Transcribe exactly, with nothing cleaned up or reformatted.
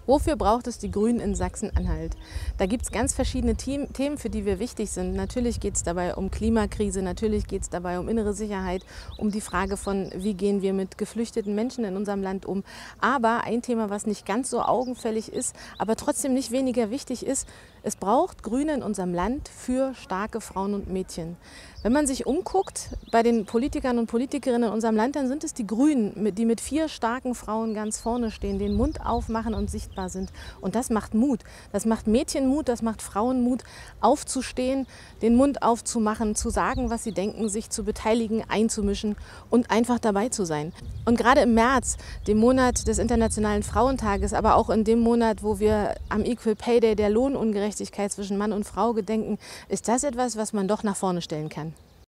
Wofür braucht es die Grünen in Sachsen-Anhalt? Da gibt es ganz verschiedene Themen, für die wir wichtig sind. Natürlich geht es dabei um Klimakrise, natürlich geht es dabei um innere Sicherheit, um die Frage von, wie gehen wir mit geflüchteten Menschen in unserem Land um. Aber ein Thema, was nicht ganz so augenfällig ist, aber trotzdem nicht weniger wichtig ist, es braucht Grüne in unserem Land für starke Frauen und Mädchen. Wenn man sich umguckt bei den Politikern und Politikerinnen in unserem Land, dann sind es die Grünen, die mit vier starken Frauen ganz vorne stehen, den Mund aufmachen und sichtbar sind. Und das macht Mut. Das macht Mädchenmut, das macht Frauenmut, aufzustehen, den Mund aufzumachen, zu sagen, was sie denken, sich zu beteiligen, einzumischen und einfach dabei zu sein. Und gerade im März, dem Monat des Internationalen Frauentages, aber auch in dem Monat, wo wir am Equal Pay Day der Lohnungerechtigkeit zwischen Mann und Frau gedenken, ist das etwas, was man doch nach vorne stellen kann.